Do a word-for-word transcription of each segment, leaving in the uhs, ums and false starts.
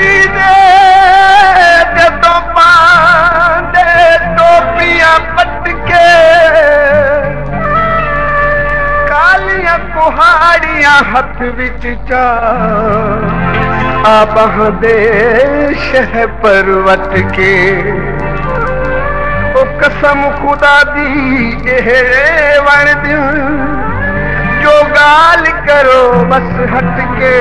दे जदों पांदे टोपियां पट के कालियां कुहाड़ियां हथ विच चा आ बहदे शह परवट के ओ कसम खुदा दी ए वण दिल जो गाल करो बस हट के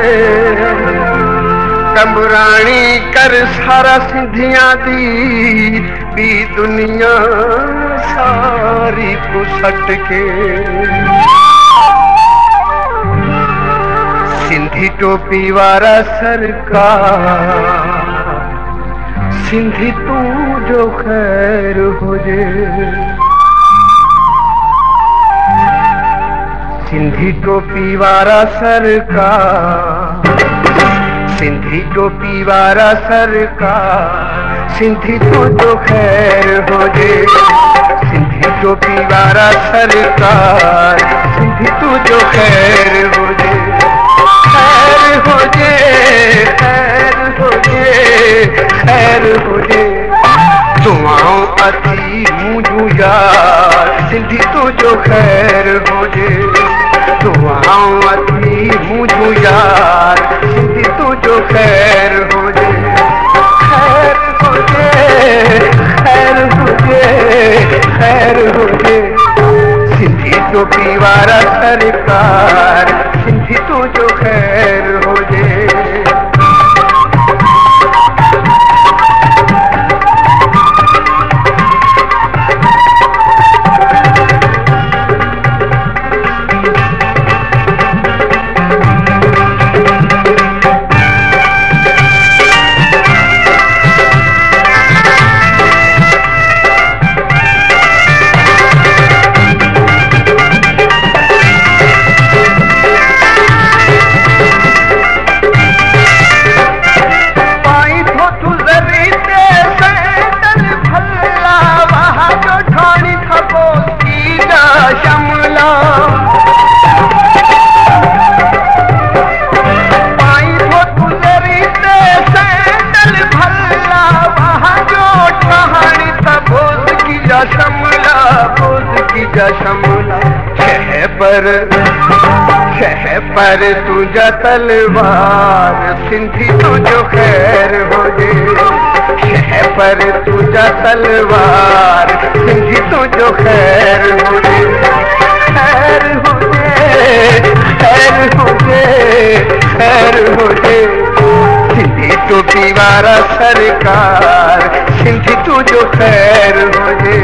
तंबरानी कर सारा सिंधियां दी भी दुनिया सारी को सट के सिंधी टोपी वारा सरकार सिंधी तू जो खैर हो जे सिंधी टोपी वारा सरकार सिंधी टोपी वारा सरकार सिंधी तू जो खैर हो जे सिंधी टोपी वारा सरकार सिंधी तू जो खैर हो जे खैर हो जे खैर हो जे खैर हो जे दुआओं अती मुझू यार सिंधी तू जो खैर हो जे दुआओं अती मुझू यार सिंधी तू जो खैर हो जे खैर हो जे खैर हो जे खैर हो जे सिंधी टोपी वारा सरकार सिंधी तू जो खैर हो जे शमला शह पर शह पर तुझा तलवार सिंधी तुझो खैर हो जे शह पर तुझा तलवार सिंधी तुझो खैर हो जे खैर हो जे खैर हो जे खैर हो जे सिंधी टोपी वारा सरकार सिंधी तुझो खैर हो जे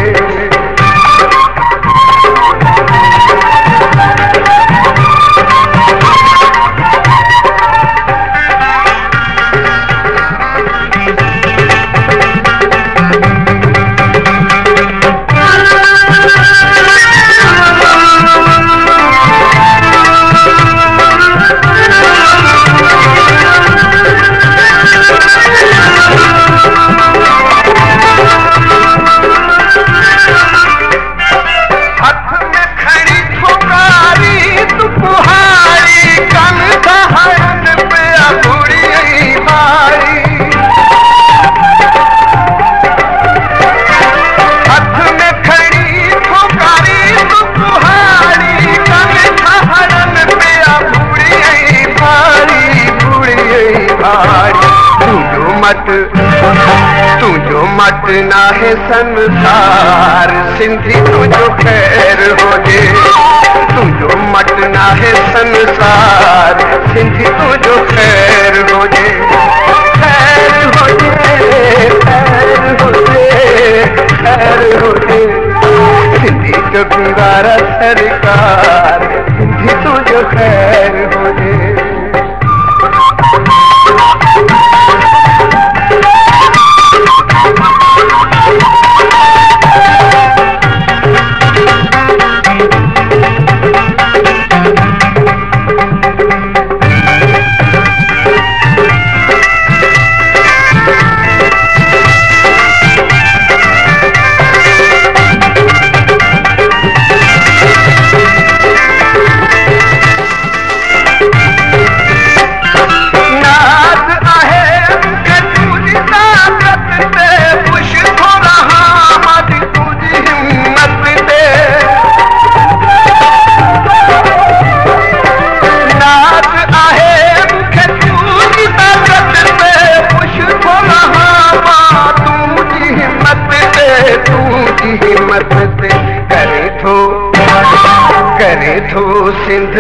तू जो मत ना है संसार सिंधी तू जो खैर हो जे तू जो मत ना है संसार सिंधी तू जो खैर हो जे खैर हो जे खैर हो जे खैर हो जे सिंधी टोपी वारा सरकार सिंधी तू जो खैर हो जे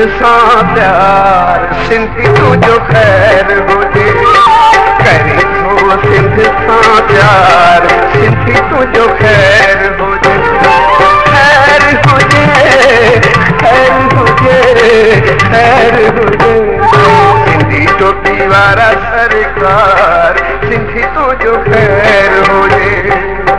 सां प्यार सिंधी तुंहिंजो ख़ैर हुजे करे थो सिंध सां प्यार सिंधी तुंहिंजो ख़ैर हुजे ख़ैर हुजे ख़ैर हुजे ख़ैर हुजे सिंधी टोपी वारा सरकार सिंधी तुंहिंजो ख़ैर हुजे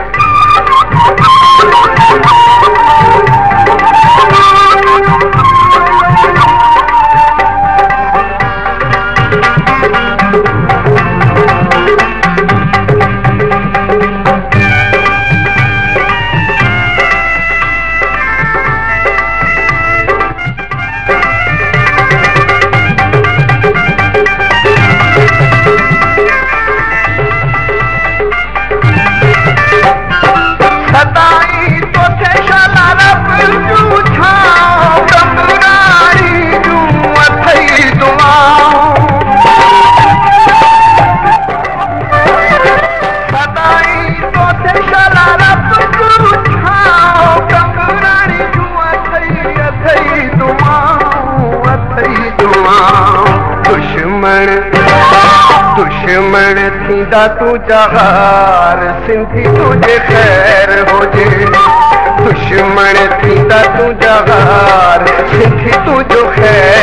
दुश्मन थींदा तुंहिंजा हार सिंधी तुंहिंजे ख़ैर हुजे दुश्मन थींदा तुंहिंजा हार सिंधी तुंहिंजो ख़ैर